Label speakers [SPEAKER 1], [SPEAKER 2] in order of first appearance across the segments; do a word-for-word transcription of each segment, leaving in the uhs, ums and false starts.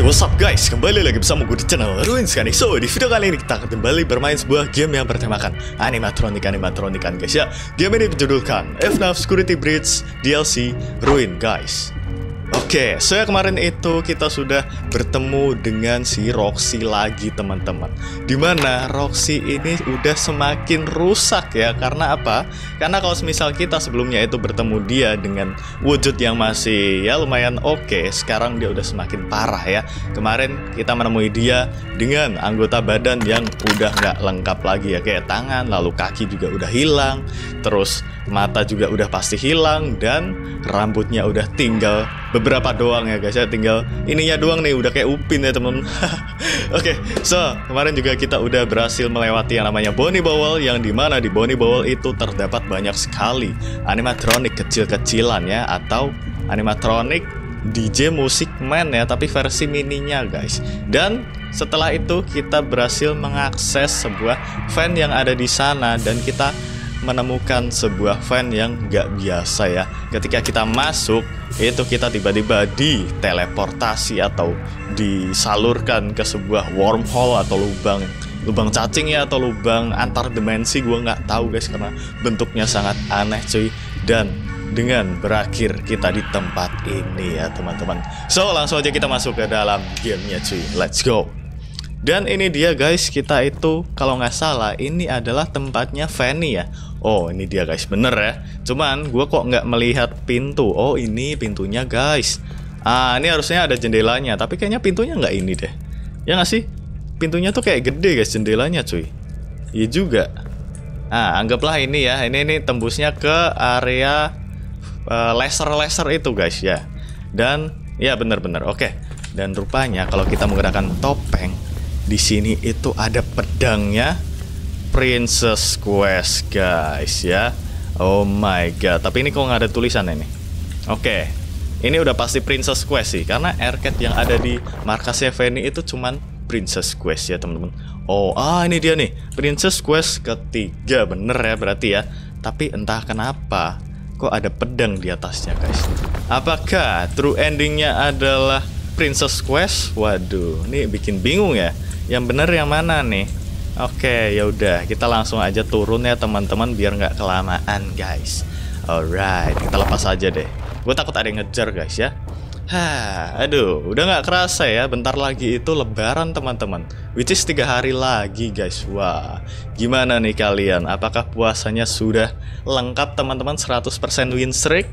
[SPEAKER 1] What's up guys, kembali lagi bersama gue di channel Ruins kan. So, di video kali ini kita akan kembali bermain sebuah game yang bertemakan animatronik-animatronikan guys ya. Game ini berjudulkan F NAF Security Breach D L C Ruin guys. Oke, so ya kemarin itu kita sudah bertemu dengan si Roxy lagi teman-teman. Dimana Roxy ini udah semakin rusak ya. Karena apa? Karena kalau misal kita sebelumnya itu bertemu dia dengan wujud yang masih ya lumayan oke, sekarang dia udah semakin parah ya. Kemarin kita menemui dia dengan anggota badan yang udah nggak lengkap lagi ya. Kayak tangan, lalu kaki juga udah hilang, terus mata juga udah pasti hilang, dan rambutnya udah tinggal beberapa doang ya guys ya, tinggal ininya doang nih, udah kayak Upin ya temen. Oke, okay, so kemarin juga kita udah berhasil melewati yang namanya Bonnie Bowl, yang dimana di Bonnie Bowl itu terdapat banyak sekali animatronik kecil-kecilan ya, atau animatronik D J Music Man ya, tapi versi mininya guys. Dan setelah itu kita berhasil mengakses sebuah fan yang ada di sana, dan kita menemukan sebuah fan yang gak biasa ya. Ketika kita masuk, itu kita tiba-tiba diteleportasi atau disalurkan ke sebuah wormhole atau lubang lubang cacing ya, atau lubang antar dimensi. Gue nggak tahu guys, karena bentuknya sangat aneh cuy. Dan dengan berakhir kita di tempat ini ya teman-teman. So langsung aja kita masuk ke dalam gamenya cuy. Let's go. Dan ini dia guys, kita itu kalau nggak salah ini adalah tempatnya Fanny ya. Oh ini dia guys, bener ya. Cuman gue kok nggak melihat pintu. Oh ini pintunya guys. Ah ini harusnya ada jendelanya, tapi kayaknya pintunya nggak ini deh. Ya nggak sih? Pintunya tuh kayak gede guys jendelanya cuy. Iya juga. Ah anggaplah ini ya. Ini ini tembusnya ke area uh, laser-laser itu guys ya. Dan ya bener-bener oke. Dan rupanya kalau kita menggunakan topeng, di sini itu ada pedangnya Princess Quest guys ya. Oh my god, tapi ini kok nggak ada tulisan ini. Oke, ini udah pasti Princess Quest sih, karena arcade yang ada di markasnya Fanny itu cuman Princess Quest ya teman-teman. Oh, ah ini dia nih, Princess Quest ketiga, bener ya berarti ya. Tapi entah kenapa kok ada pedang di atasnya guys. Apakah true endingnya adalah Princess Quest? Waduh, ini bikin bingung ya. Yang bener yang mana nih? Oke, ya udah kita langsung aja turun ya teman-teman, biar nggak kelamaan guys. Alright, kita lepas aja deh. Gue takut ada yang ngejar guys ya. Hah, aduh, udah nggak kerasa ya. Bentar lagi itu Lebaran teman-teman. Which is tiga hari lagi guys. Wah, gimana nih kalian? Apakah puasanya sudah lengkap teman-teman? seratus persen win streak?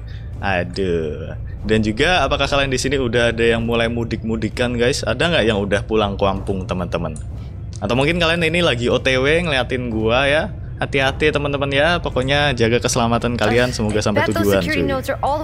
[SPEAKER 1] Aduh. Dan juga apakah kalian di sini udah ada yang mulai mudik-mudikan guys? Ada nggak yang udah pulang kampung teman-teman? Atau mungkin kalian ini lagi O T W ngeliatin gua ya? Hati-hati teman-teman ya. Pokoknya jaga keselamatan kalian. Semoga sampai tujuan cuy. Uh,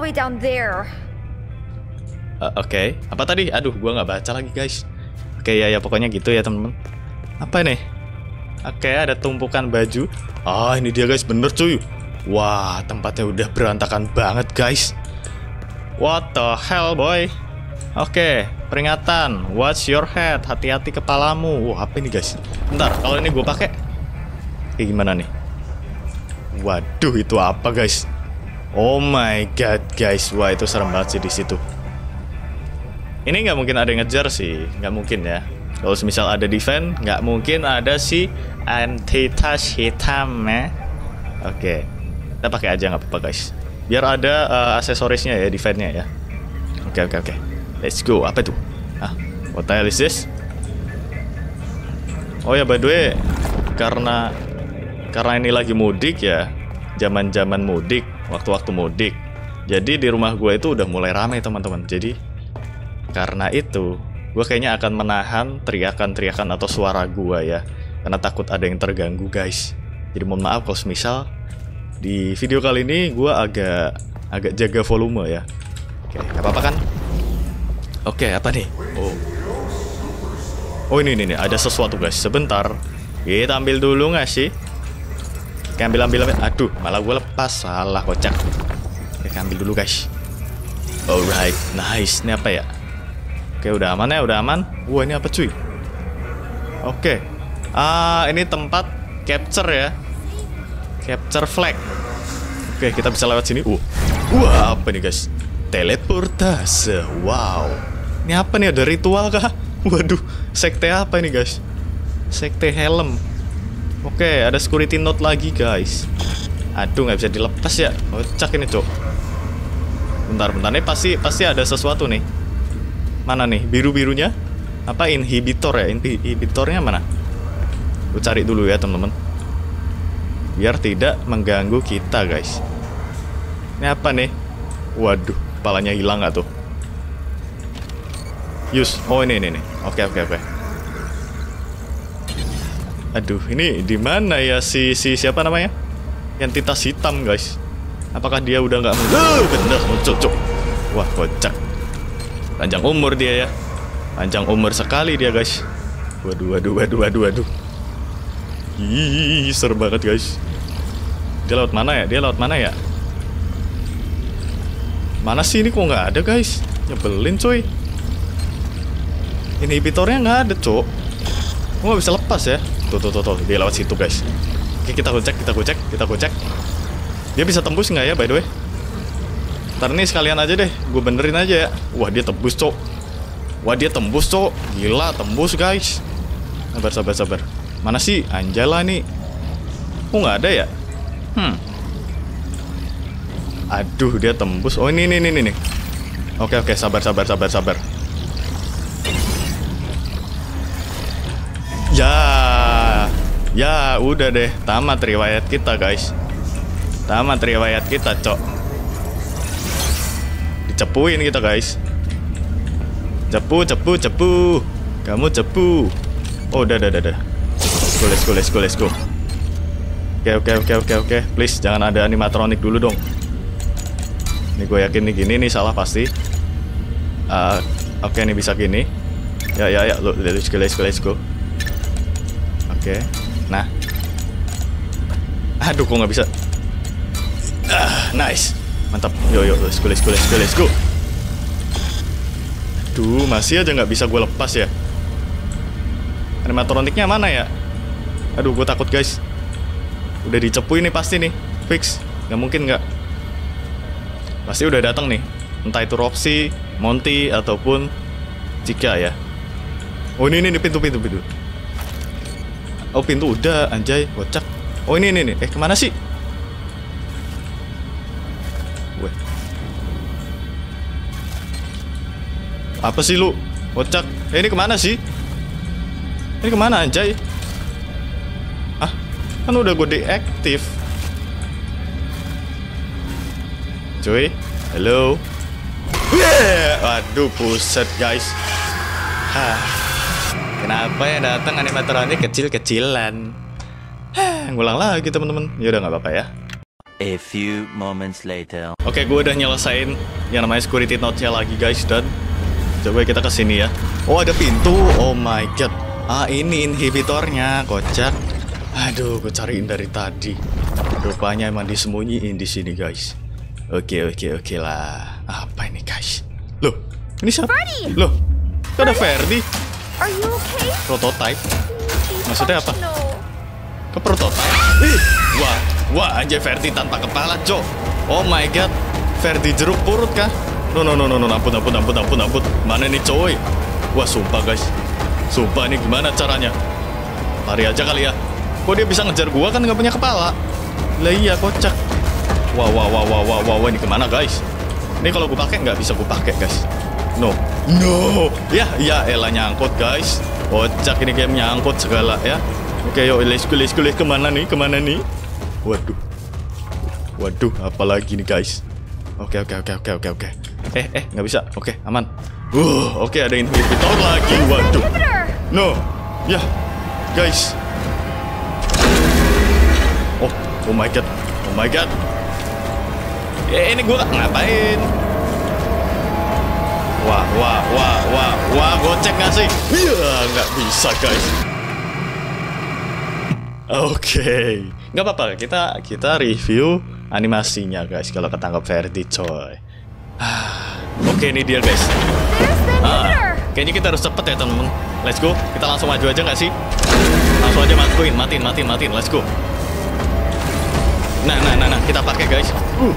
[SPEAKER 1] Oke, okay. Apa tadi? Aduh, gua nggak baca lagi guys. Oke okay, ya ya pokoknya gitu ya teman-teman. Apa nih? Oke, okay, ada tumpukan baju. Ah ini dia guys, bener cuy. Wah tempatnya udah berantakan banget guys. What the hell boy. Oke, okay, peringatan, watch your head, hati-hati kepalamu. Wah apa ini guys? Bentar, kalau ini gue pakai kayak gimana nih? Waduh itu apa guys? Oh my god guys, wah itu serem banget sih di situ. Ini nggak mungkin ada yang ngejar sih, nggak mungkin ya. Kalau misal ada defense, nggak mungkin ada si entitas hitam ya. Oke, okay. Kita pakai aja nggak apa-apa guys. Biar ada uh, aksesorisnya ya, defense-nya ya. Oke okay, oke okay, oke. Okay. Let's go. Apa itu? Ah, what the hell is this? Oh ya by the way, karena karena ini lagi mudik ya, zaman-zaman mudik, waktu-waktu mudik. Jadi di rumah gue itu udah mulai ramai teman-teman. Jadi karena itu, gue kayaknya akan menahan teriakan-teriakan atau suara gue ya, karena takut ada yang terganggu guys. Jadi mohon maaf kalau misal di video kali ini gue agak agak jaga volume ya. Oke, gak apa-apa kan? Oke, apa nih? Oh, oh ini nih, ada sesuatu guys. Sebentar, kita ambil dulu nggak sih? Oke, ambil ambil ambil. Aduh, malah gue lepas, salah kocak. Oke, ambil dulu guys. Alright, nice. Ini apa ya? Oke, udah aman ya, udah aman. Wah, ini apa cuy? Oke, ah ini tempat capture ya. Capture flag. Oke, kita bisa lewat sini. Uh, wah apa nih guys? Teleportase. Wow. Ini apa nih, ada ritual kah? Waduh, sekte apa ini guys? Sekte helm. Oke, ada security note lagi guys. Aduh, nggak bisa dilepas ya. Kocak ini cok. Bentar-bentar nih, pasti pasti ada sesuatu nih. Mana nih biru-birunya? Apa inhibitor ya? Inhibitornya mana? Gue cari dulu ya teman-teman. Biar tidak mengganggu kita guys. Ini apa nih? Waduh, kepalanya hilang nggak tuh? Yus, oh ini ini nih. Oke oke oke. Aduh, ini di mana ya si si siapa namanya? Entitas hitam guys. Apakah dia udah nggak muncul? Uh, bener muncul cok. Wah kocak. Panjang umur dia ya. Panjang umur sekali dia guys. Waduh waduh waduh waduh waduh. Ih, seru banget guys. Dia lewat mana ya? Dia lewat mana ya? Mana sih ini kok nggak ada guys? Nyebelin coy. Inhibitornya nggak ada cok. Kok nggak bisa lepas ya? Tuh tuh tuh tuh. Dia lewat situ guys. Oke kita gocek kita gocek kita gocek. Dia bisa tembus nggak ya by the way? Ntar nih sekalian aja deh. Gue benerin aja ya. Wah dia tembus cok. Wah dia tembus cok. Gila tembus guys. Sabar sabar sabar. Mana sih Anjala nih? Kok nggak ada ya? Hmm. Aduh dia tembus. Oh ini ini ini nih. Oke oke sabar sabar sabar sabar. Ya, ya udah deh, tamat riwayat kita guys. Tamat riwayat kita cok. Dicepuin kita guys. Cepu cepu cepu. Kamu cepu. Oh udah udah udah udah. Let's go let's go let's go let's go. Oke oke oke oke oke. Please jangan ada animatronik dulu dong. Ini gue yakin nih gini nih salah pasti. Uh, Oke nih bisa gini. Ya ya ya, let's go let's go let's go. Oke, nah, aduh kok nggak bisa. Ah, nice, mantap. Yo yo, let's go let's go let's go let's go. Aduh, masih aja nggak bisa gue lepas ya. Animatroniknya mana ya? Aduh, gue takut guys. Udah dicepuin nih pasti nih, fix. Nggak mungkin nggak. Pasti udah datang nih. Entah itu Roxy, Monty ataupun Cika ya. Oh ini ini pintu pintu pintu. Oh pintu udah anjay kocak. Oh ini ini nih. Eh kemana sih? Weh. Apa sih lu? Kocak. Eh ini kemana sih? Ini kemana anjay? Ah kan udah gue deaktif. Cuy, halo. Yeah. Waduh buset guys. Hah. Kenapa yang datang animatronik kecil-kecilan? Ngulang lagi teman-teman. Ya udah nggak apa-apa ya.
[SPEAKER 2] A few moments later.
[SPEAKER 1] Oke, gue udah nyelesain yang namanya security note-nya lagi guys. Dan coba kita kesini ya. Oh ada pintu. Oh my god. Ah ini inhibitornya. Kocak. Aduh, gue cariin dari tadi. Rupanya emang disembunyiin di sini guys. Oke oke oke lah. Apa ini guys? Loh, ini siapa?
[SPEAKER 3] Ferdy!
[SPEAKER 1] Loh, kok ada Ferdy?
[SPEAKER 3] Are you okay?
[SPEAKER 1] Prototype? Maksudnya apa?
[SPEAKER 3] No.
[SPEAKER 1] Ke prototype? Ih, wah, wah anjay Ferdy tanpa kepala, cok. Oh my god, Ferdy jeruk purut kah? No no no no no, ampun ampun ampun ampun ampun. Mana nih coy? Wah sumpah guys, sumpah ini gimana caranya? Lari aja kali ya. Kok dia bisa ngejar gua kan nggak punya kepala? Lah iya kocak. Wah wah wah wah wah wah, ini kemana guys? Ini kalau gua pakai nggak bisa gua pakai guys. No, no, ya, ya, elah nyangkut guys. Kocak ini game nyangkut segala ya. Oke, yuk, let's go, let's go, let's kemana nih, kemana nih? Waduh, waduh, apalagi nih guys. Oke, oke, oke, oke, oke, oke. Eh, eh, nggak bisa. Oke, aman. Uh, oke, ada inhibitor lagi. Waduh, no, ya, guys. Oh, oh my god, oh my god. Eh, ini gua ngapain? Wah, wah, wah, wah, wah, gocek gak sih? Iya, nggak bisa guys. Oke, okay. Nggak apa-apa, kita kita review animasinya guys. Kalau ketangkap Ferdy coy. Ah, oke okay, ini dia guys. Ah, kayaknya kita harus cepet ya temen-temen. Let's go, kita langsung maju aja nggak sih? Langsung aja matuin, matiin, matiin, matiin. Let's go. Nah, nah, nah, nah, kita pakai guys. Uh.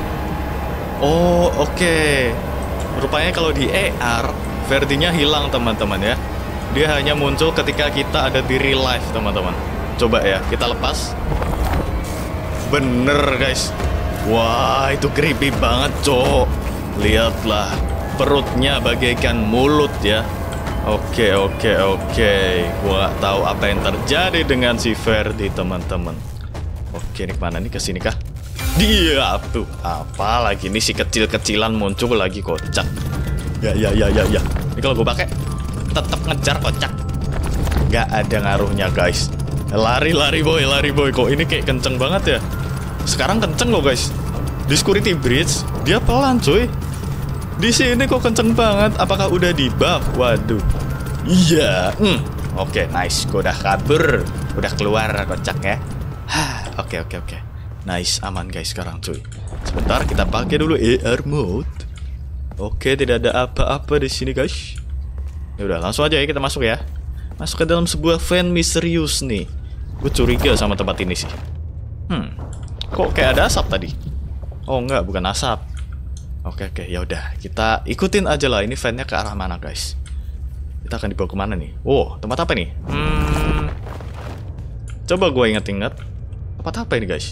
[SPEAKER 1] Oh, oke. Okay. Rupanya kalau di A R, Ferdy-nya hilang teman-teman ya. Dia hanya muncul ketika kita ada di real life, teman-teman. Coba ya, kita lepas. Bener guys. Wah, itu creepy banget, cok. Lihatlah, perutnya bagaikan mulut ya. Oke, oke, oke. Gua gak tahu apa yang terjadi dengan si Ferdi, teman-teman. Oke, ini kemana nih? Kesini kah? Dia tuh. Apa lagi nih si kecil-kecilan muncul lagi, kocak. Ya, ya, ya, ya, ya. Ini kalau gue pakai tetap ngejar, kocak. Gak ada ngaruhnya, guys. Lari, lari, boy, lari, boy. Kok ini kayak kenceng banget ya? Sekarang kenceng loh, guys. Di Security Bridge, dia pelan, cuy. Di sini kok kenceng banget. Apakah udah di buff? Waduh. Iya. Hmm. Oke, okay, nice. Gue udah kabur. Udah keluar, kocak ya. Oke, oke, oke. Nice, aman guys sekarang, cuy. Sebentar, kita pakai dulu A R mode. Oke, okay, tidak ada apa-apa di sini, guys. Ya udah, langsung aja ya kita masuk ya. Masuk ke dalam sebuah van misterius nih. Gue curiga sama tempat ini sih. Hmm. Kok kayak ada asap tadi? Oh enggak, bukan asap. Oke oke, ya udah, kita ikutin aja lah. Ini van-nya ke arah mana, guys? Kita akan dibawa kemana nih? Oh, tempat apa nih? Hmm. Coba gue inget-inget. Tempat apa ini, guys?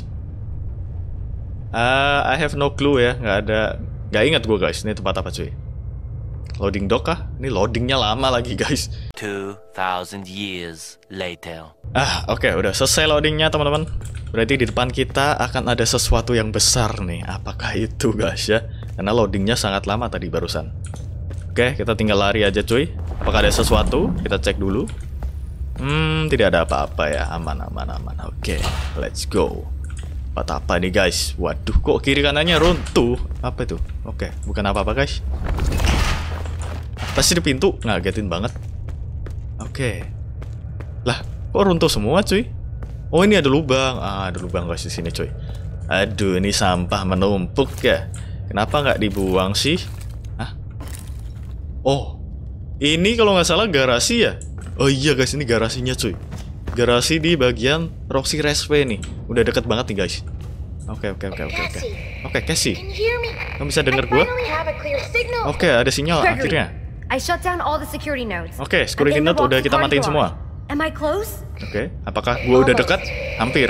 [SPEAKER 1] Uh, I have no clue ya. Nggak ada, nggak inget gue, guys. Ini tempat apa, cuy? Loading dock kah? Ini loadingnya lama lagi, guys.
[SPEAKER 2] two thousand years later.
[SPEAKER 1] Ah, oke, okay, udah selesai loadingnya, teman-teman. Berarti di depan kita akan ada sesuatu yang besar nih. Apakah itu, guys ya? Karena loadingnya sangat lama tadi barusan. Oke, kita tinggal lari aja, cuy. Apakah ada sesuatu? Kita cek dulu. Hmm, tidak ada apa-apa ya. Aman, aman, aman. Oke, let's go. Apa apa nih, guys? Waduh, kok kiri kanannya runtuh? Apa itu? Oke, bukan apa-apa, guys. Pasti di pintu. Ngagetin banget. Oke. Lah, kok runtuh semua, cuy? Oh, ini ada lubang. Ah, ada lubang, guys, di sini, cuy. Aduh, ini sampah menumpuk ya. Kenapa nggak dibuang sih? Hah? Oh, ini kalau nggak salah garasi ya? Oh iya guys, ini garasinya, cuy. Garasi di bagian Roxy Raceway nih. Udah deket banget nih, guys. Oke oke oke oke oke. Oke, Cassie. Kamu bisa denger gua? Oke, ada sinyal akhirnya.
[SPEAKER 3] I shut down all the security nodes.
[SPEAKER 1] Oke, security node udah kita matiin semua.
[SPEAKER 3] Am I close?
[SPEAKER 1] Oke, apakah gua udah dekat? Hampir.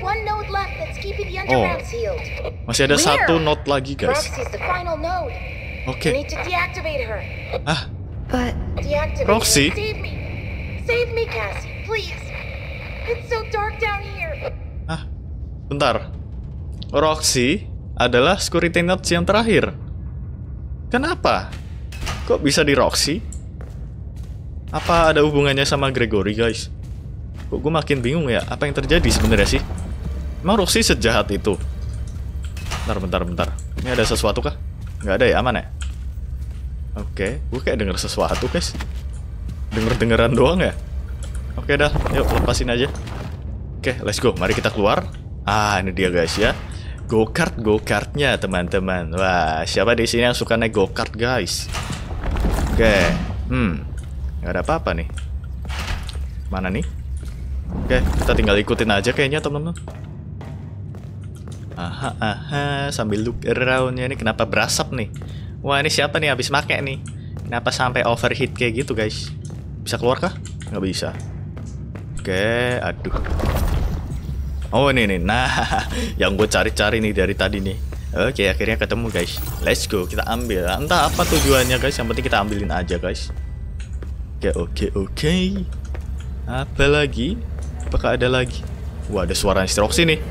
[SPEAKER 1] Oh, masih ada satu node lagi, guys. Oke. Ah,
[SPEAKER 3] But
[SPEAKER 1] Roxy? Ah, bentar. Roxy adalah security node yang terakhir. Kenapa? Kok bisa di Roxy? Apa ada hubungannya sama Gregory, guys? Kok gue makin bingung ya, apa yang terjadi sebenarnya sih? Emang Roxy sejahat itu? Bentar, bentar, bentar. Ini ada sesuatu kah? Nggak ada ya, aman ya? Oke, gue kayak denger sesuatu, guys. Denger-dengeran doang ya? Oke dah, yuk lepasin aja. Oke, let's go, mari kita keluar. Ah, ini dia, guys ya. Go-kart, go-kartnya, teman-teman. Wah, siapa di sini yang suka naik go-kart, guys? Oke, hmm, nggak ada apa-apa nih. Mana nih? Oke, kita tinggal ikutin aja kayaknya, teman-teman. Aha, aha, sambil look around-nya ini kenapa berasap nih? Wah, ini siapa nih habis make nih? Kenapa sampai overheat kayak gitu, guys? Bisa keluar kah? Nggak bisa. Oke, aduh. Oh, ini nih. Nah, yang gue cari-cari nih dari tadi nih. Oke, akhirnya ketemu, guys. Let's go, kita ambil. Entah apa tujuannya, guys. Yang penting kita ambilin aja, guys. Oke, oke, oke. Apa lagi? Apakah ada lagi? Wah, ada suara Roxy nih.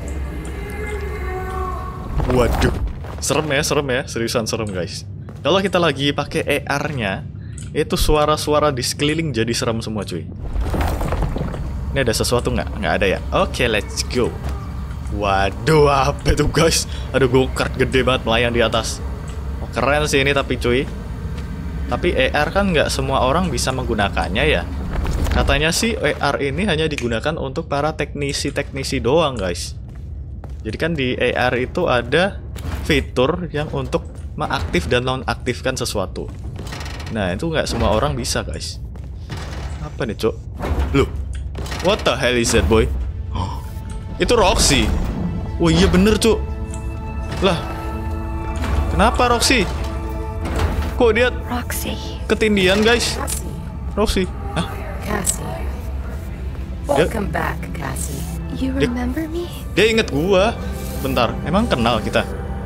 [SPEAKER 1] Waduh, serem ya, serem ya. Seriusan serem, guys. Kalau kita lagi pakai A R-nya, itu suara-suara di sekeliling jadi serem semua, cuy. Ini ada sesuatu nggak? Nggak ada ya? Oke, let's go. Waduh, apa itu, guys? Ada go-kart gede banget melayang di atas. Oh, keren sih ini tapi, cuy. Tapi A R kan nggak semua orang bisa menggunakannya ya. Katanya sih A R ini hanya digunakan untuk para teknisi-teknisi doang, guys. Jadi kan di A R itu ada fitur yang untuk mengaktif dan nonaktifkan sesuatu. Nah, itu nggak semua orang bisa, guys. Apa nih, cok? Loh, what the hell is that, boy? Oh, itu Roxy. Oh iya bener, cok. Lah, kenapa Roxy? Kok dia
[SPEAKER 3] Roxy.
[SPEAKER 1] ketindian, guys? Roxy. Hah?
[SPEAKER 4] Cassie. Welcome back, Cassie.
[SPEAKER 3] You remember me?
[SPEAKER 1] Dia inget gua. Bentar, emang kenal kita?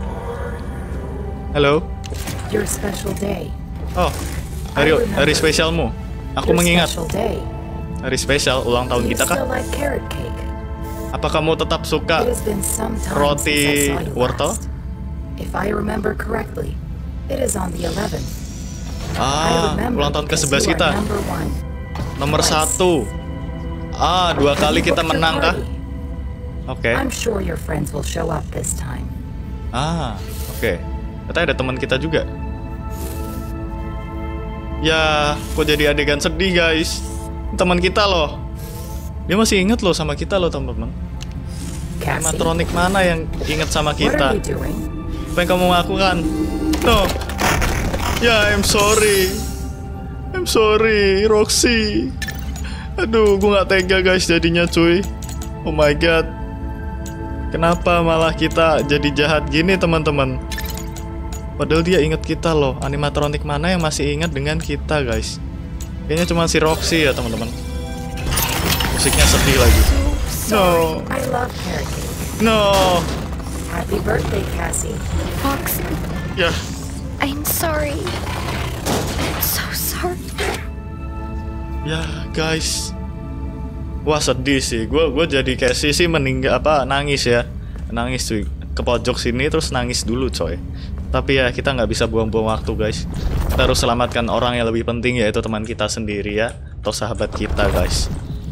[SPEAKER 1] Halo?
[SPEAKER 4] Your special day.
[SPEAKER 1] Oh, hari, hari spesialmu. Aku
[SPEAKER 4] Your
[SPEAKER 1] mengingat.
[SPEAKER 4] special day.
[SPEAKER 1] Hari spesial ulang tahun
[SPEAKER 4] You
[SPEAKER 1] kita kah?
[SPEAKER 4] still like carrot cake?
[SPEAKER 1] Apa kamu tetap suka
[SPEAKER 4] It has been some time
[SPEAKER 1] roti
[SPEAKER 4] since I saw you
[SPEAKER 1] wortel?
[SPEAKER 4] last. If I remember correctly, it is on the eleventh. I
[SPEAKER 1] Ah,
[SPEAKER 4] remember
[SPEAKER 1] ulang tahun ke
[SPEAKER 4] because
[SPEAKER 1] sebelas
[SPEAKER 4] you are
[SPEAKER 1] kita.
[SPEAKER 4] number one.
[SPEAKER 1] Nomor satu. Ah, dua kali kita
[SPEAKER 4] Booked your
[SPEAKER 1] menang kah?
[SPEAKER 4] party.
[SPEAKER 1] Oke.
[SPEAKER 4] I'm sure your friends will show up this time.
[SPEAKER 1] Ah, oke. Ternyata ada teman kita juga. Ya, kok jadi adegan sedih guys. Teman kita loh. Dia masih inget loh sama kita loh teman-teman.
[SPEAKER 4] Cassie,
[SPEAKER 1] Animatronik mana yang inget sama
[SPEAKER 4] what
[SPEAKER 1] kita?
[SPEAKER 4] are you doing?
[SPEAKER 1] Apa yang kamu lakukan? No. Ya, I'm sorry. I'm sorry, Roxy. Aduh, gue gak tega guys jadinya cuy. Oh my god. Kenapa malah kita jadi jahat gini teman-teman? Padahal dia ingat kita loh. Animatronik mana yang masih ingat dengan kita guys? Kayaknya cuma si Roxy ya teman-teman. Musiknya sedih lagi. No,
[SPEAKER 4] I love carrot cake.
[SPEAKER 1] no.
[SPEAKER 4] Happy birthday, Cassie.
[SPEAKER 3] Foxy,
[SPEAKER 1] Ya,
[SPEAKER 3] I'm sorry. I'm so sorry.
[SPEAKER 1] ya guys. Wah sedih sih. Gue gue jadi Cassie sih meninggal apa nangis ya, nangis cuy. Ke pojok sini terus nangis dulu coy. Tapi ya kita nggak bisa buang-buang waktu guys. Kita harus selamatkan orang yang lebih penting yaitu teman kita sendiri ya, atau sahabat kita guys.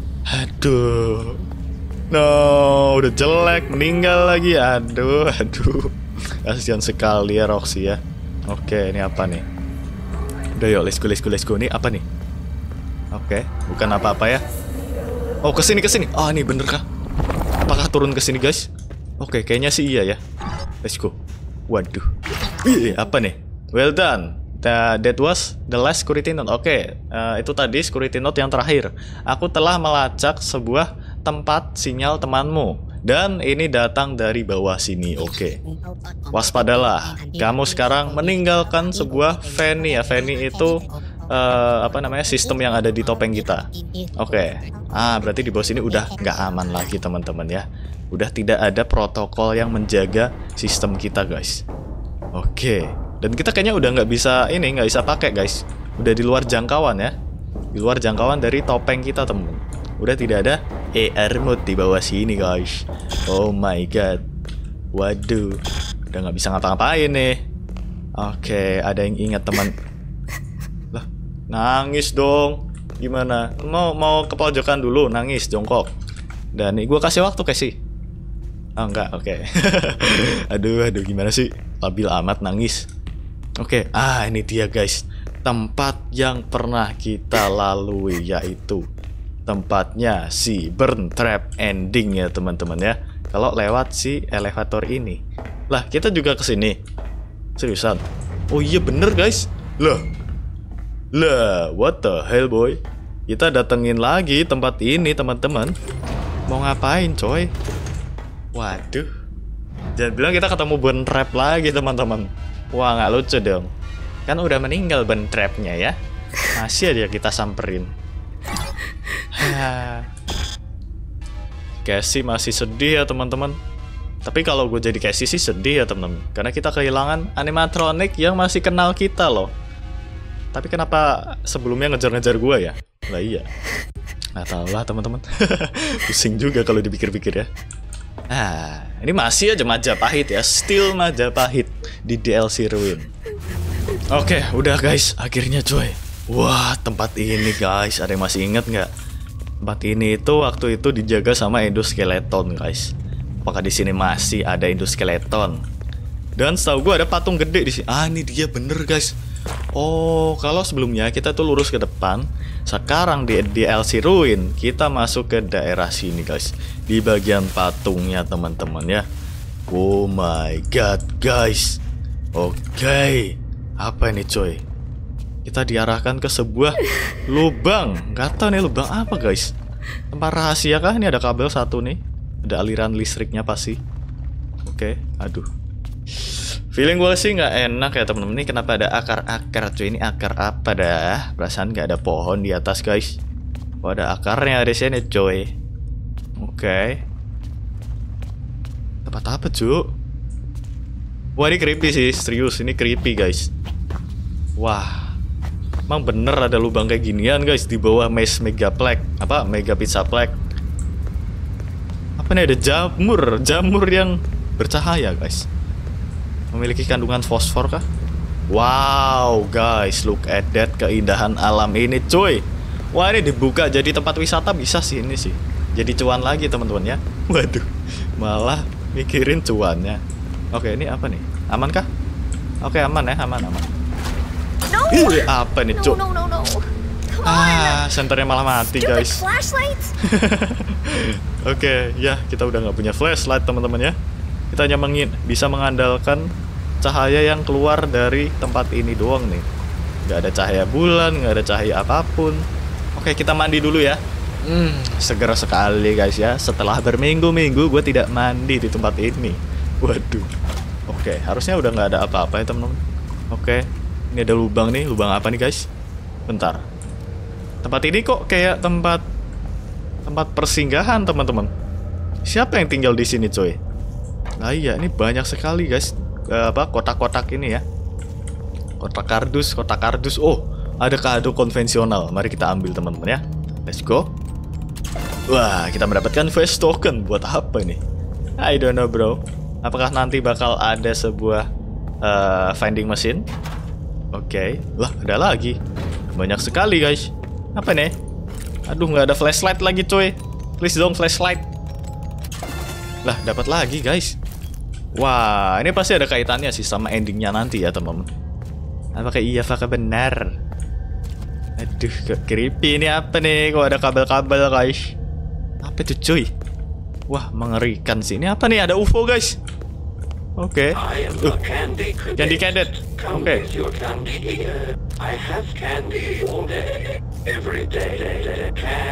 [SPEAKER 1] Aduh, no, udah jelek meninggal lagi. Aduh, aduh, kasihan sekali ya Roxy ya. Oke, ini apa nih? Udah yuk, let's go, let's go, let's go. Ini apa nih? Oke, bukan apa-apa ya. Oh, kesini, kesini. Ah, nih bener kah? Apakah turun kesini guys? Oke, kayaknya sih iya ya. Let's go. Waduh. Wih, apa nih? Well done. The, that was the last security note. Oke, uh, itu tadi security note yang terakhir. Aku telah melacak sebuah tempat sinyal temanmu. Dan ini datang dari bawah sini. Oke. Waspadalah. Kamu sekarang meninggalkan sebuah Fanny ya. Fanny itu uh, apa namanya? Sistem yang ada di topeng kita. Oke. Ah, berarti di bawah sini udah nggak aman lagi teman-teman ya. Udah tidak ada protokol yang menjaga sistem kita guys. Oke. Dan kita kayaknya udah nggak bisa ini nggak bisa pakai guys. Udah di luar jangkauan ya. Di luar jangkauan dari topeng kita temen. Udah tidak ada A R mode di bawah sini guys. Oh my god. Waduh. Udah nggak bisa ngapa-ngapain nih. Oke, ada yang ingat teman. Lah, nangis dong. Gimana? Mau mau ke pojokan dulu, nangis jongkok. Dan nih gue kasih waktu kasih. Oh enggak, oke. Aduh, aduh gimana sih? Labil amat nangis. Oke, ah ini dia guys. Tempat yang pernah kita lalui yaitu tempatnya si burn trap ending ya teman-teman ya. Kalau lewat si elevator ini. Lah, kita juga kesini. Seriusan? Oh iya bener guys. Lah. Lah, what the hell boy? Kita datengin lagi tempat ini teman-teman. Mau ngapain coy? Waduh. Jangan bilang kita ketemu burn trap lagi teman-teman. Wah nggak lucu dong. Kan udah meninggal burn trapnya ya. Masih aja kita samperin. Cassie masih sedih ya teman-teman. Tapi kalau gue jadi Cassie sih sedih ya teman-teman. Karena kita kehilangan animatronik yang masih kenal kita loh. Tapi kenapa sebelumnya ngejar-ngejar gue ya? Lah iya. Nggak tahu lah teman-teman. Pusing juga kalau dipikir-pikir ya. Ah, ini masih aja Majapahit ya, still Majapahit di D L C Ruin. Oke, udah guys, akhirnya coy. Wah, tempat ini guys, ada yang masih inget nggak? Tempat ini itu waktu itu dijaga sama endoskeleton guys. Apakah di sini masih ada endoskeleton? Dan setahu gue ada patung gede di sini. Ah, ini dia bener guys. Oh, kalau sebelumnya kita tuh lurus ke depan. Sekarang di D L C Ruin kita masuk ke daerah sini guys. Di bagian patungnya teman-teman ya. Oh my god guys. Oke, okay. Apa ini coy? Kita diarahkan ke sebuah lubang. Gak tau nih lubang apa guys. Tempat rahasia kah? Ini ada kabel satu nih. Ada aliran listriknya pasti. Oke, okay. Aduh. Feeling gue sih nggak enak ya temen-temen. Ini kenapa ada akar-akar cuy? Ini akar apa dah? Perasaan nggak ada pohon di atas guys. Oh, ada akarnya di sini, coy. Oke. Tempat apa, Cuk? Wah, ini creepy sih, serius. Ini creepy, guys. Wah. Emang bener ada lubang kayak ginian, guys, di bawah Maze Megaplex. Apa? Mega Pizzaplex. Apa nih, ada jamur. Jamur yang bercahaya, guys. Memiliki kandungan fosfor kah? Wow, guys, look at that, keindahan alam ini, cuy. Wah, ini dibuka jadi tempat wisata bisa sih ini sih. Jadi cuan lagi, teman-teman ya. Waduh, malah mikirin cuannya. Oke, ini apa nih? Aman kah? Oke, aman ya, aman, aman.
[SPEAKER 3] No!
[SPEAKER 1] Ih, apa nih,
[SPEAKER 3] No,
[SPEAKER 1] Cuk?
[SPEAKER 3] no, no, no. Come
[SPEAKER 1] Ah,
[SPEAKER 3] on.
[SPEAKER 1] senternya malah mati,
[SPEAKER 3] Stupid
[SPEAKER 1] guys.
[SPEAKER 3] flashlights.
[SPEAKER 1] Oke, ya, kita udah nggak punya flashlight, teman-teman ya. Kita hanya mengin bisa mengandalkan cahaya yang keluar dari tempat ini doang nih. Nggak ada cahaya bulan, nggak ada cahaya apapun. Oke, kita mandi dulu ya. Hmm, seger sekali, guys ya. Setelah berminggu-minggu gue tidak mandi di tempat ini. Waduh. Oke, harusnya udah nggak ada apa-apa ya, teman-teman. Oke, ini ada lubang nih. Lubang apa nih, guys? Bentar. Tempat ini kok kayak tempat tempat persinggahan, teman-teman. Siapa yang tinggal di sini, coy? Nah iya, ini banyak sekali, guys. Eh, apa kotak-kotak ini ya. Kotak kardus, kotak kardus. Oh, ada kado konvensional. Mari kita ambil, teman-teman ya. Let's go. Wah, kita mendapatkan face token. Buat apa ini? I don't know, bro. Apakah nanti bakal ada sebuah uh, vending machine? Oke, okay. Lah ada lagi. Banyak sekali, guys. Apa nih? Aduh, nggak ada flashlight lagi, coy. Please dong, flashlight. Lah, dapat lagi, guys. Wah, ini pasti ada kaitannya sih sama endingnya nanti ya, teman-teman. Apakah iya, apakah benar? Aduh, kok creepy ini apa nih? Kok ada kabel-kabel, guys? Apa itu, cuy? Wah, mengerikan sih. Ini apa nih? Ada U F O, guys. Oke. Okay. Uh, candy cadet. Oke. Okay.
[SPEAKER 5] I have candy all day, every day.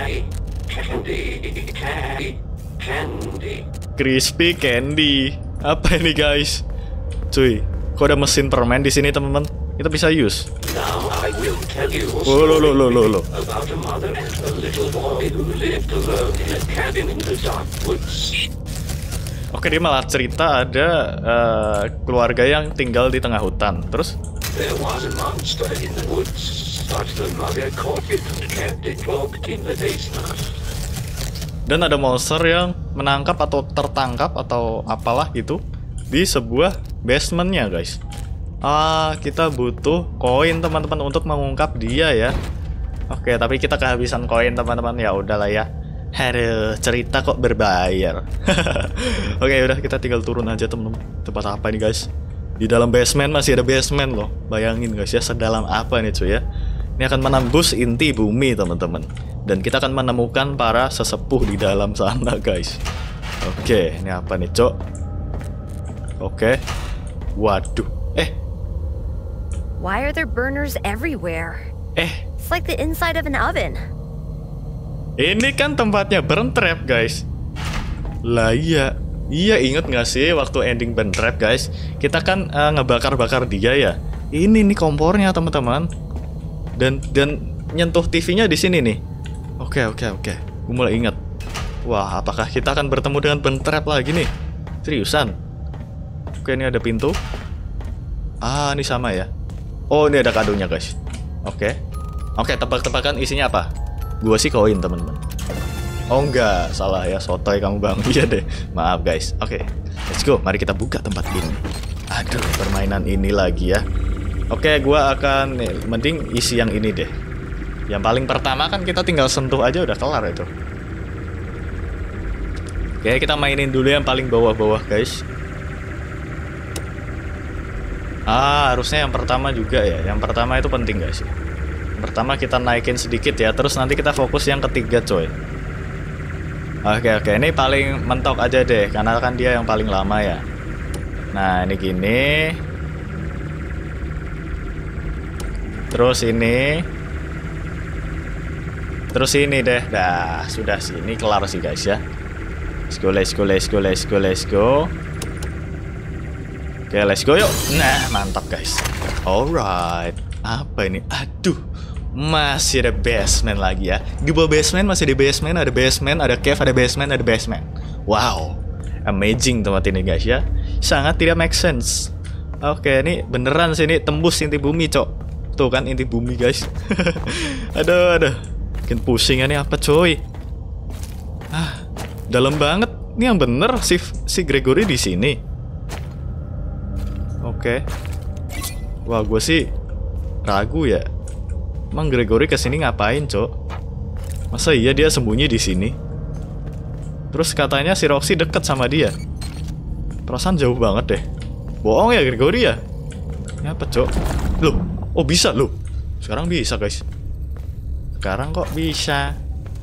[SPEAKER 5] Candy, candy, candy.
[SPEAKER 1] Crispy candy. Apa ini, guys? Cuy, kok ada mesin permen di sini, teman-teman? Kita bisa use.
[SPEAKER 5] Now I will tell you a
[SPEAKER 1] Oh, lo, lo, lo, lo, lo.
[SPEAKER 5] about a mother and a little boy who lived alone in a cabin in the dark woods.
[SPEAKER 1] Oke, dia malah cerita ada uh, keluarga yang tinggal di tengah hutan. Terus?
[SPEAKER 5] There was a monster in the woods, but the mother caught it and kept it locked in the basement.
[SPEAKER 1] Dan ada monster yang menangkap atau tertangkap atau apalah gitu di sebuah basementnya, guys. Ah, kita butuh koin, teman-teman, untuk mengungkap dia ya. Oke, tapi kita kehabisan koin, teman-teman. Ya udahlah ya. Aduh, cerita kok berbayar. Oke, udah kita tinggal turun aja, teman-teman. Tempat apa ini, guys? Di dalam basement masih ada basement loh. Bayangin, guys ya, sedalam apa nih, cuy ya. Ini akan menembus inti bumi, teman-teman. Dan kita akan menemukan para sesepuh di dalam sana, guys. Oke, ini apa nih, Cok? Oke. Waduh. Eh.
[SPEAKER 3] Why are there burners everywhere?
[SPEAKER 1] Eh.
[SPEAKER 3] It's like the inside of an oven.
[SPEAKER 1] Ini kan tempatnya burn trap, guys. Lah iya. Iya, inget gak sih waktu ending burn trap, guys? Kita kan uh, ngebakar-bakar dia ya. Ini nih kompornya, teman-teman. Dan dan nyentuh T V-nya di sini nih. Oke, oke, oke. Gue mulai ingat. Wah, apakah kita akan bertemu dengan burn trap lagi nih? Seriusan? Oke, ini ada pintu. Ah, ini sama ya. Oh, ini ada kadonya, guys. Oke. Oke, tebak-tebakan isinya apa? Gua sih koin, teman-teman. Oh enggak, salah ya, sotoy kamu, Bang. Iya deh. Maaf, guys. Oke. Let's go. Mari kita buka tempat ini. Aduh, permainan ini lagi ya. Oke, gua akan nih, mending isi yang ini deh. Yang paling pertama kan kita tinggal sentuh aja udah kelar itu. Oke, kita mainin dulu yang paling bawah-bawah, guys. Ah, harusnya yang pertama juga ya. Yang pertama itu penting, guys. Yang pertama kita naikin sedikit ya. Terus nanti kita fokus yang ketiga, coy. Oke, oke. Ini paling mentok aja deh. Karena kan dia yang paling lama ya. Nah, ini gini. Terus ini. Terus ini deh. Dah, sudah sih. Ini kelar sih, guys ya. Let's go, let's go, let's go, let's go, let's go. Oke, let's go yuk. Nah, mantap, guys. Alright. Apa ini? Aduh. Masih ada basement lagi ya. Di bawah basement masih ada basement, ada basement, ada cave, ada basement, ada basement. Wow, amazing tempat ini guys ya. Sangat tidak make sense. Oke, ini beneran sih, ini tembus inti bumi cok. Tuh kan inti bumi guys. Aduh, aduh. Bikin pusing ya nih apa coy. Ah, dalam banget. Ini yang bener si si Gregory di sini. Oke. Wah, gue sih ragu ya. Emang Gregory kesini ngapain, cok? Masa iya dia sembunyi di sini? Terus katanya si Roxy deket sama dia. Perasaan jauh banget deh. Bohong ya Gregory ya? Ini apa, cok? Loh, oh bisa loh. Sekarang bisa, guys. Sekarang kok bisa?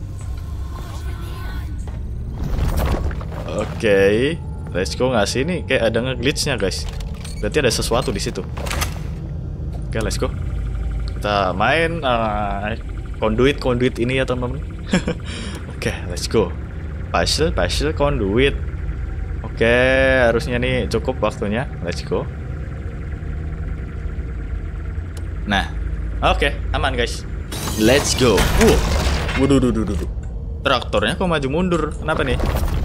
[SPEAKER 1] Oke, okay. Let's go nggak sih nih? Kayak ada nge-glitch-nya, guys. Berarti ada sesuatu di situ. Oke, okay, let's go. Kita main uh, conduit conduit ini ya teman-teman. Oke, okay, let's go. Puzzle puzzle conduit. Oke, okay, harusnya nih cukup waktunya. Let's go. Nah, oke, okay, aman guys. Let's go. Wow, waduh, duh, duh, duh, duh. Traktornya kok maju mundur? Kenapa nih?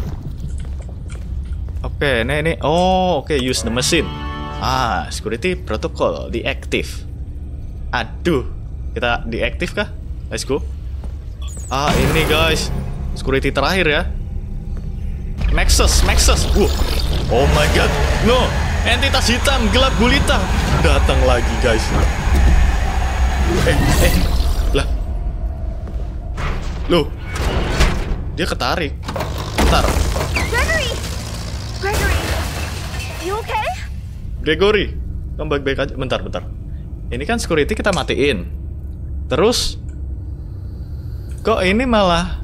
[SPEAKER 1] Oke, okay, ini ini. Oh, oke, okay, use the machine. Ah, security protocol deactive. Aduh, kita deaktif kah? Let's go. Ah, ini guys, security terakhir ya. Maxus, Maxus. Wow. Oh my god, no. Entitas hitam gelap gulita datang lagi guys. Eh, eh, lah. Loh, dia ketarik. Bentar.
[SPEAKER 3] Gregory! Gregory! You okay?
[SPEAKER 1] Gregory, kamu baik-baik aja. Bentar, bentar. Ini kan security kita matiin. Terus kok ini malah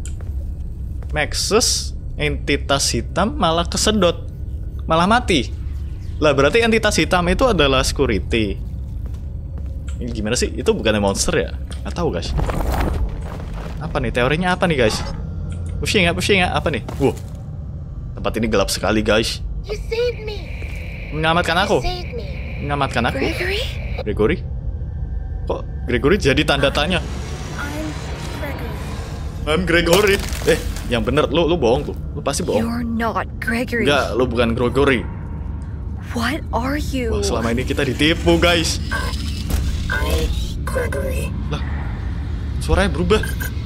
[SPEAKER 1] Maxus, entitas hitam malah kesedot, malah mati. Lah berarti entitas hitam itu adalah security. Ini gimana sih? Itu bukannya monster ya? Nggak tahu guys. Apa nih teorinya apa nih guys? Pusing ya, pusing ya. Apa nih? Wow, tempat ini gelap sekali guys.
[SPEAKER 6] You saved me.
[SPEAKER 1] Menyelamatkan aku.
[SPEAKER 6] Save me.
[SPEAKER 1] Menyelamatkan aku.
[SPEAKER 3] Gregory?
[SPEAKER 1] Gregory? Kok Gregory jadi tanda tanya?
[SPEAKER 3] I'm Gregory.
[SPEAKER 1] I'm Gregory. Eh, yang bener, lu lu bohong tuh. Lu pasti bohong.
[SPEAKER 3] You're not Gregory.
[SPEAKER 1] Enggak, lu bukan Gregory.
[SPEAKER 3] What are you?
[SPEAKER 1] Wah, selama ini kita ditipu, guys.
[SPEAKER 4] I, Gregory.
[SPEAKER 1] Lah, suaranya berubah.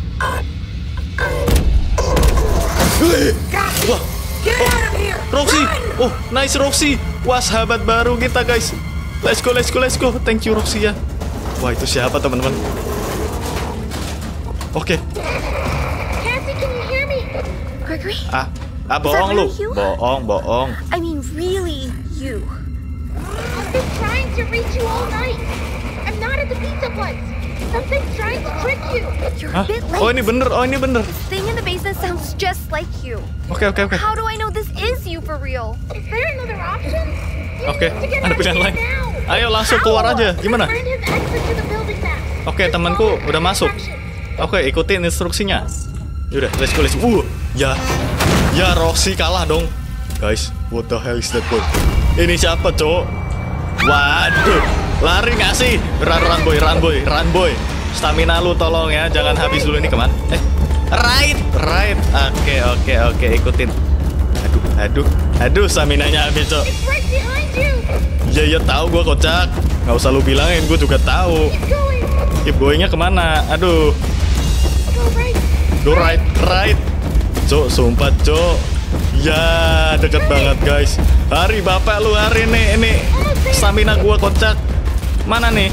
[SPEAKER 1] Hei, wah, oh, Roxy. Oh, nice Roxy. Wah, sahabat baru kita, guys. Let's go, let's go, let's go. Thank you Roxy ya. Wah, itu siapa teman-teman? Oke. Okay.
[SPEAKER 6] Cassie, can you hear me?
[SPEAKER 3] Gregory?
[SPEAKER 1] Ah, ah bohong lu.
[SPEAKER 3] really you?
[SPEAKER 1] Bohong, bohong.
[SPEAKER 3] I mean, really, you.
[SPEAKER 6] I've been trying to reach you all night. I'm not at the pizza place. Something's trying to trick you.
[SPEAKER 3] You're
[SPEAKER 1] Hah?
[SPEAKER 3] a bit late.
[SPEAKER 1] Oh, ini bener. Oh, ini bener.
[SPEAKER 3] The thing in the basement sounds just like you.
[SPEAKER 1] Oke, oke, oke.
[SPEAKER 3] How do I know this is you for real?
[SPEAKER 6] Is there another option? You
[SPEAKER 1] Oke,
[SPEAKER 6] need to get
[SPEAKER 1] ada
[SPEAKER 6] out of
[SPEAKER 1] pilihan
[SPEAKER 6] here
[SPEAKER 1] lain.
[SPEAKER 6] now.
[SPEAKER 1] Ayo langsung keluar aja. Gimana?
[SPEAKER 6] My friend has exit to the building map.
[SPEAKER 1] Oke,
[SPEAKER 6] Just
[SPEAKER 1] temanku
[SPEAKER 6] follow the
[SPEAKER 1] udah masuk.
[SPEAKER 6] instructions.
[SPEAKER 1] Oke, ikutin instruksinya. Yaudah, let's go, let's go. Uh, ya, ya Roxy kalah dong, guys. What the hell is that boy? Ini siapa, cowok? Waduh, lari nggak sih? Run, run boy, run boy, run boy. Stamina lu tolong ya, jangan habis dulu ini kemana? Eh, right, right. Oke, oke, oke, ikutin. Aduh, aduh, aduh, staminanya habis, cok.
[SPEAKER 6] It's right behind you.
[SPEAKER 1] Ya, ya tahu gua kocak. Nggak usah lu bilangin, gua juga tahu.
[SPEAKER 6] Keep going.
[SPEAKER 1] Keep going-nya kemana? Aduh.
[SPEAKER 6] Go right.
[SPEAKER 1] Go right, right. Cok, sumpah, cok. Ya, deket banget, guys. Hari bapak lu, hari nih. Ini stamina gua kocak. Mana nih?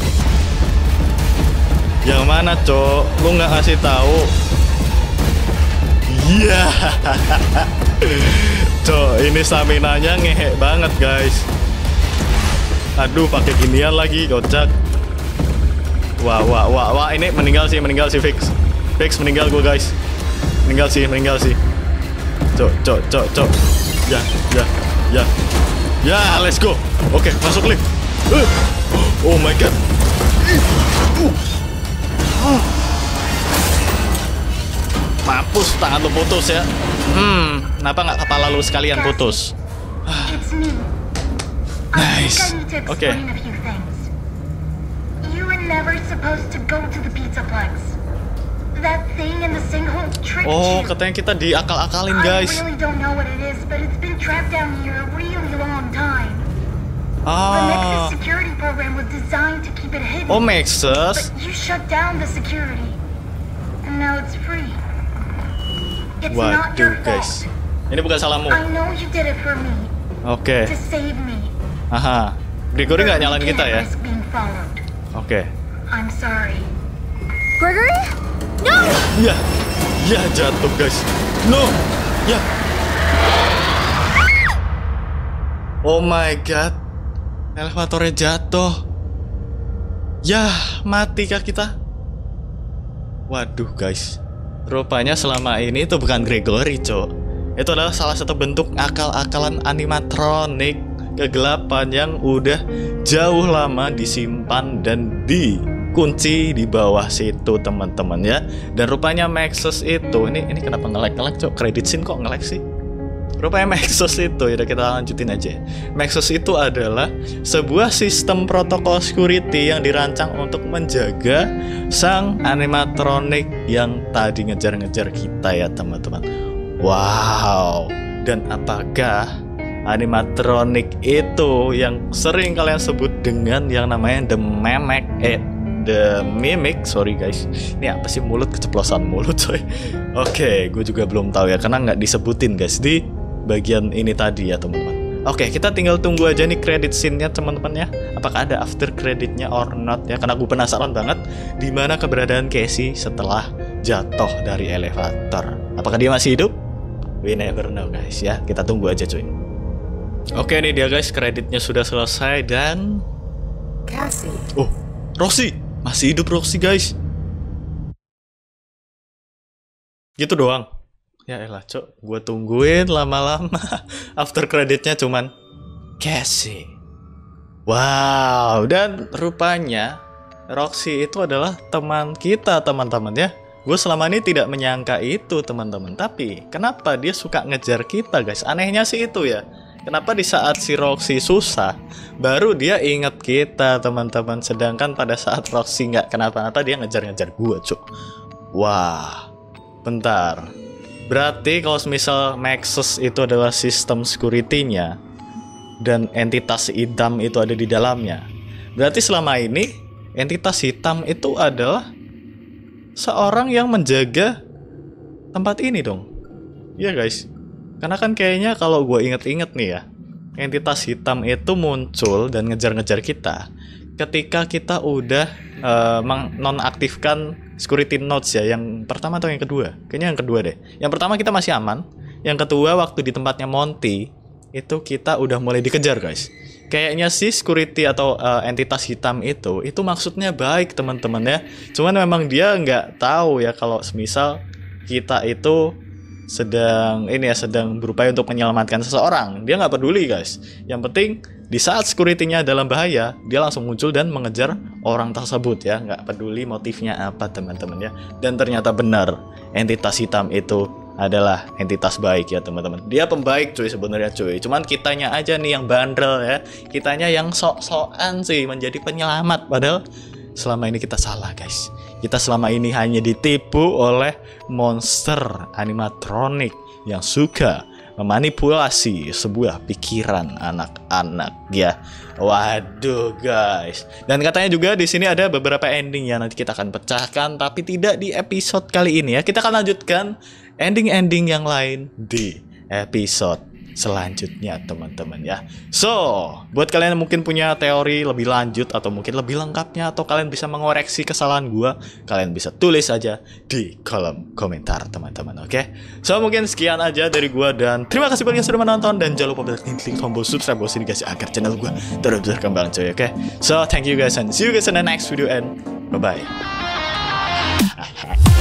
[SPEAKER 1] Yang mana, cok? Lu nggak ngasih tahu. Iya. Cok, ini staminanya ngehek banget, guys. Aduh, pakai ginian lagi, kocak. Wah, wah, wah, wah. Ini meninggal sih, meninggal sih, fix. Fix meninggal gue guys. Meninggal sih, meninggal sih. Cok, cok, cok, cok. Ya, ya, ya. Ya, let's go. Oke, masuk lift. Uh. Oh my god. Uh. Uh. Mampus, tangan lu putus ya. Hmm, kenapa nggak kepala lu sekalian putus?
[SPEAKER 7] It's me.
[SPEAKER 1] Nice.
[SPEAKER 7] I think I need to
[SPEAKER 1] Okay.
[SPEAKER 7] explain a few things. You and
[SPEAKER 6] never supposed to go to the Pizzaplex. That thing in the sinkhole tricked
[SPEAKER 1] Oh,
[SPEAKER 6] you.
[SPEAKER 1] katanya kita diakal-akalin,
[SPEAKER 6] I
[SPEAKER 1] guys.
[SPEAKER 6] really don't know what it is, but it's been trapped down here a really long time. The Nexus
[SPEAKER 1] Ah.
[SPEAKER 6] security program was designed to keep it hidden.
[SPEAKER 1] Oh, Maxus.
[SPEAKER 6] But you shut down the security, and now it's free. It's not your
[SPEAKER 1] Waduh, guys.
[SPEAKER 6] fault.
[SPEAKER 1] Ini bukan salahmu.
[SPEAKER 6] I know you did it for me,
[SPEAKER 1] Oke.
[SPEAKER 6] to save me.
[SPEAKER 1] Aha. Gregory nggak
[SPEAKER 6] But we
[SPEAKER 1] nyalain kita
[SPEAKER 6] can't
[SPEAKER 1] ya?
[SPEAKER 6] risk being followed.
[SPEAKER 1] Oke.
[SPEAKER 6] I'm sorry.
[SPEAKER 3] Gregory? No!
[SPEAKER 1] Ya. Ya, jatuh, guys. No. Ya. Oh my god. Elevatornya jatuh. Yah, mati kah kita? Waduh, guys. Rupanya selama ini itu bukan Gregory, cok. Itu adalah salah satu bentuk akal-akalan animatronik kegelapan yang udah jauh lama disimpan dan dikunci di bawah situ, teman-teman ya. Dan rupanya Maxus itu, ini ini kenapa nge-lag-nge-lag, cok? Credit scene kok nge-lag sih? Rupanya Maxus itu, ya kita lanjutin aja. Maxus itu adalah sebuah sistem protokol security yang dirancang untuk menjaga sang animatronik yang tadi ngejar-ngejar kita ya, teman-teman. Wow. Dan apakah animatronik itu yang sering kalian sebut dengan yang namanya The Mimic, eh The Mimic, sorry guys. Ini apa sih, mulut keceplosan mulut coy. Oke, gue juga belum tahu ya karena nggak disebutin guys di bagian ini tadi ya teman-teman. Oke, kita tinggal tunggu aja nih credit scene-nya teman-teman ya. Apakah ada after credit-nya or not ya? Karena gue penasaran banget di mana keberadaan Casey setelah jatuh dari elevator. Apakah dia masih hidup? We never know guys ya. Kita tunggu aja cuy. Oke, ini dia guys, kreditnya sudah selesai dan
[SPEAKER 4] Cassie.
[SPEAKER 1] oh, Roxy masih hidup, Roxy guys. Gitu doang. Ya elah cok, gue tungguin lama-lama. After creditnya cuman Cassie. Wow, dan rupanya Roxy itu adalah teman kita teman-teman ya. Gue selama ini tidak menyangka itu teman-teman. Tapi kenapa dia suka ngejar kita guys? Anehnya sih itu ya. Kenapa di saat si Roxy susah, baru dia inget kita teman-teman. Sedangkan pada saat Roxy nggak kenapa-napa, dia ngejar-ngejar gue cok. Wah, bentar. Berarti kalau misal Maxus itu adalah sistem security-nya dan entitas hitam itu ada di dalamnya, berarti selama ini entitas hitam itu adalah seorang yang menjaga tempat ini dong. Iya guys. Karena kan kayaknya kalau gue inget-inget nih ya, entitas hitam itu muncul dan ngejar-ngejar kita ketika kita udah uh, nonaktifkan security nodes ya. Yang pertama atau yang kedua? Kayaknya yang kedua deh. Yang pertama kita masih aman. Yang kedua waktu di tempatnya Monty itu kita udah mulai dikejar guys. Kayaknya sih security atau uh, entitas hitam itu itu maksudnya baik teman-teman ya. Cuman memang dia nggak tahu ya kalau semisal kita itu sedang ini ya sedang berupaya untuk menyelamatkan seseorang. Dia nggak peduli guys. Yang penting di saat security-nya dalam bahaya, dia langsung muncul dan mengejar orang tersebut ya. Nggak peduli motifnya apa teman-teman ya. Dan ternyata benar, entitas hitam itu adalah entitas baik ya teman-teman. Dia pembaik cuy sebenarnya cuy. Cuman kitanya aja nih yang bandel ya. Kitanya yang sok-sokan sih menjadi penyelamat. Padahal selama ini kita salah guys. Kita selama ini hanya ditipu oleh monster animatronik yang suka memanipulasi sebuah pikiran anak-anak ya. Waduh guys. Dan katanya juga di sini ada beberapa ending yang nanti kita akan pecahkan, tapi tidak di episode kali ini ya. Kita akan lanjutkan ending-ending yang lain di episode selanjutnya teman-teman ya. So, buat kalian yang mungkin punya teori lebih lanjut atau mungkin lebih lengkapnya, atau kalian bisa mengoreksi kesalahan gua, kalian bisa tulis aja di kolom komentar teman-teman. Oke okay? So mungkin sekian aja dari gua, dan terima kasih banyak yang sudah menonton, dan jangan lupa klik tombol subscribe bawah sini guys agar channel gua terus berkembang coy. Oke okay? So thank you guys and see you guys in the next video and bye bye.